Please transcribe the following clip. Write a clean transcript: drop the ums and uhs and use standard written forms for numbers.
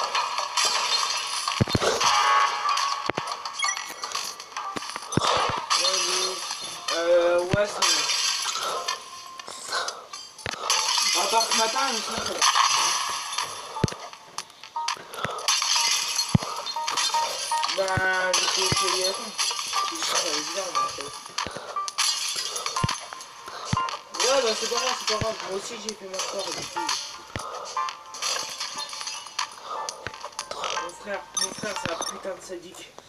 Ouais, c'est bon. À part ce matin, mais sinon ça va. Bah, j'étais essayé à fond. Ça allait bien, mais en fait. Ouais, bah c'est pas grave, c'est pas grave. Moi aussi j'ai fait mon sport du coup. Mon frère, c'est un putain de sadique.